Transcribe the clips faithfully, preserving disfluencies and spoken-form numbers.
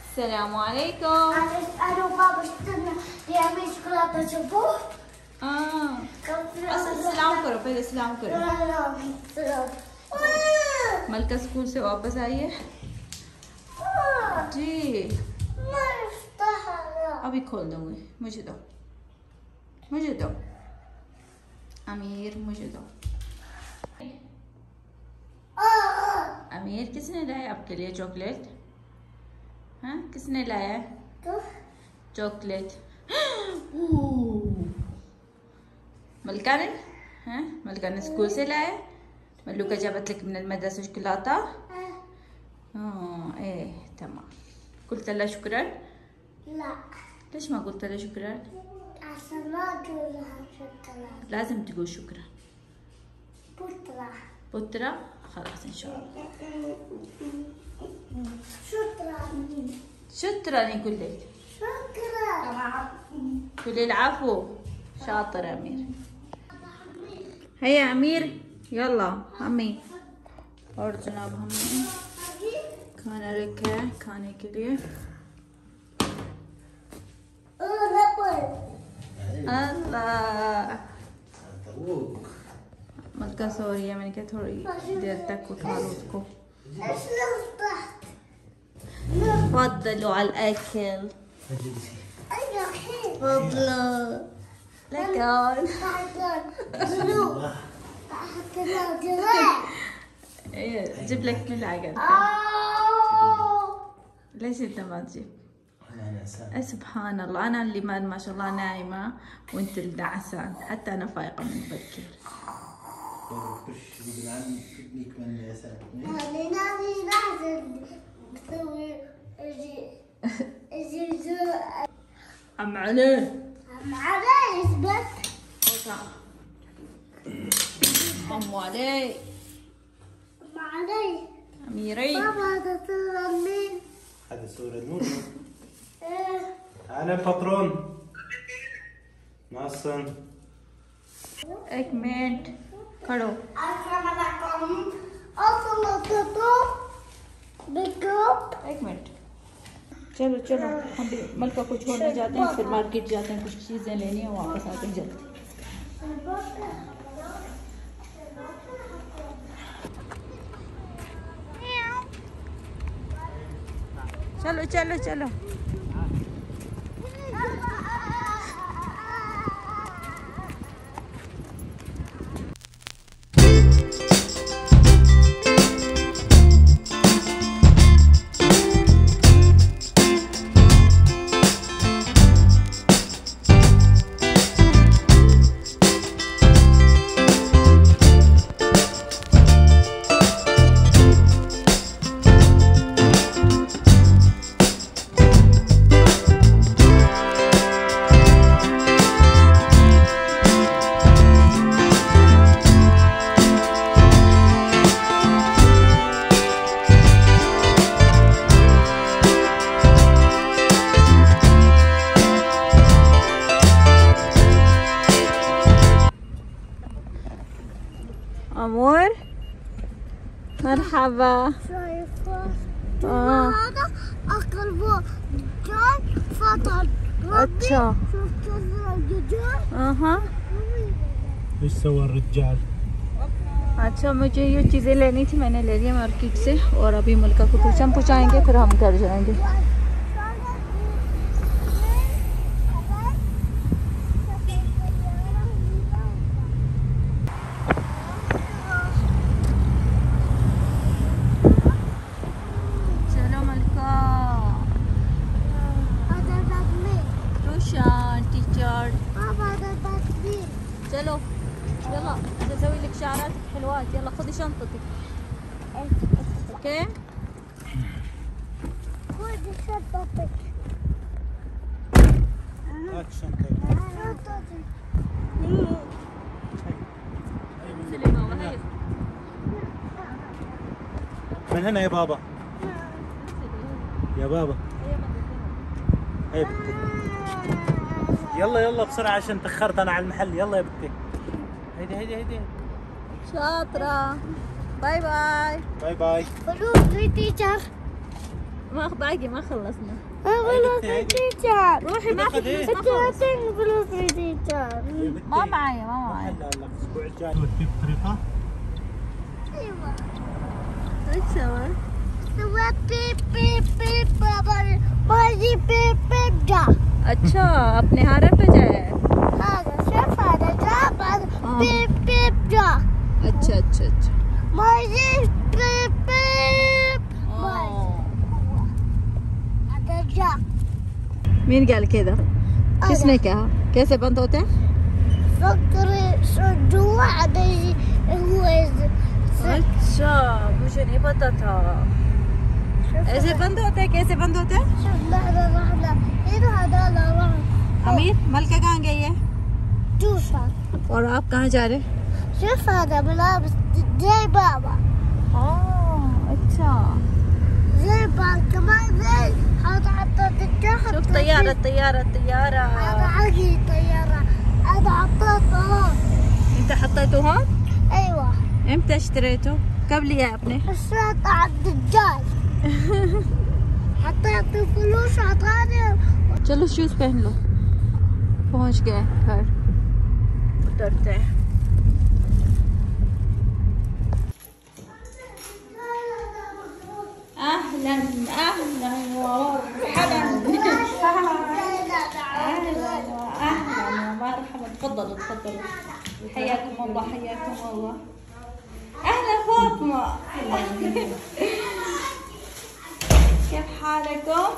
السلام عليكم. انا وبابا اشترينا يعمل شوكولاته شوفوه. اه सलाम करो पहले सलाम करो। मलका स्कूल से वापस आई है जी। अभी खोल दूंगी, मुझे दो मुझे दो अमीर मुझे दो। अमीर किसने लाया आपके लिए चॉकलेट? हाँ किसने लाया चॉकलेट? मलका ने ها ملكة من سكول سلاية ملوكة جابت لك من المدرسة شوكولاتة؟ اه ايه تمام. قلت لها شكرا؟ لا. ليش ما قلت لها شكرا؟ عشان ما اقول لها شكرا. لازم تقول شكرا. بطرة. بطرة؟ خلاص ان شاء الله. شكرا. شكرا يقول لك. شكرا. قولي العفو. شاطر يا امير. هيا امير يلا हमें और जनाब हमने खाना रखा है खाने के लिए। अल्लाह मलका सो रही है, मैंने कहा थोड़ी देर तक उठा लो उसको। تفضلوا على الأكل. تفضلوا لكن جيب لك ملعقة. ليش انت ما تجيب؟ أه سبحان الله، انا اللي ما ما شاء الله نايمة وانت اللي دعسان، حتى انا فايقة من بكر. عم علي عم علي اثبت. عم علي عم علي أميري. بابا هذا صورة مين؟ هذا صورة نور. ايه أنا الباترون ناصن. एक मिनट खड़ो। السلام عليكم. السلام عليكم. एक मिनट चलो चलो हम भी मलका को छोड़ने जाते हैं, फिर मार्केट जाते हैं, कुछ चीज़ें लेनी है, वापस आते हैं जल्दी। चलो चलो चलो أمور مرحبا. شايفة؟ آه. هذا أقرب كان فطر. अच्छा شوف كيف الرجال. हाँ ايش سوى الرجال؟ अच्छा मुझे ये चीज़ें लेनी थी, मैंने ले ली मार्केट से, और अभी मलका को ट्यूशन पहुँचाएंगे, फिर हम घर जाएंगे। चलो मलका هذا بابي. Tuition teacher بابا هذا بابي. चलो يلا بدي اسوي لك شعراتك حلوات، يلا خذي شنطتك. اوكي خذ شنطتك. هات شنطتك. شنطتك. انزلي بابا هيا. من هنا يا بابا. يا بابا هيا بنتي. يلا يلا بسرعة عشان تأخرت أنا على المحل. يلا يا بنتي. هيدي هيدي هيدي. شاطرة. باي باي. باي باي. فلوس لي تيجر. ما باقي ما خلصنا. فلوس التيشيرت. روحي ما في فلوس ما خلص. ثلاثين فلوس التيشيرت. ما معايا ما معايا. هلا هلا الاسبوع الجاي توديه بطريقه. ايوه. ايش سويت؟ سويت بيب بيب بيب بابا باجي بيب بيب جا. अच्छा अपने हारन पे जाए। هذا شوف هذا جاب هذا بيب بيب جا. अच्छा अच्छा अच्छा باجي بيب بيب. هذا جا. مين قال كذا؟ किसने कहा? कैसे बंद होते हैं? فكري شو جوا هذا هو अच्छा मुझे नहीं पता था। ऐसे बंद होते हैं? कैसे बंद होते हैं? شوف لحظة لحظة هنا هذا لا راح. अमीर मलका कहाँ गई है? توصل. और आप कहाँ जा रहे हैं? شوف هذا ملابس زي بابا. अच्छा زي بابا كمان زي هذا حطيت الجحر. شوف طيارة طيارة طيارة. هذا حقي طيارة. هذا حطيته هون. انت حطيته هون؟ ايوه. امتى اشتريته؟ कब लिया आपने? اشتريت على الدجاج. حطيت فلوس عطاني. चलो शूज पहन लो। पहुंच गए घर, उतरते हैं। اهلا اهلا ومرحبا اهلا واهلا ومرحبا. تفضلوا تفضلوا. حياكم الله حياكم الله. اهلا فاطمه. كيف حالكم؟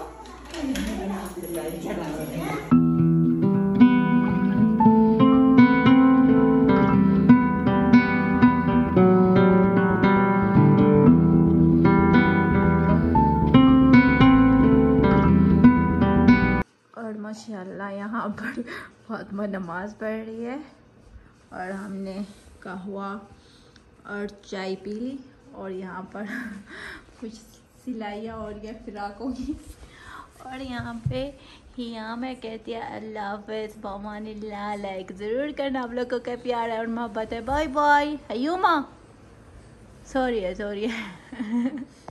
और माशाल्लाह यहाँ पर फातिमा नमाज पढ़ रही है और हमने कहवा और चाय पी ली और यहाँ पर कुछ सिलाइयाँ और ये फ्राकों की। और यहाँ पे यहाँ मैं कहती है अल्लाह हाफ़िज़ बमानिल्लाह। लाइक ज़रूर करना, आप लोगों का प्यार है और मोहब्बत है। Bye bye. हयूमा सॉरी है सॉरी है।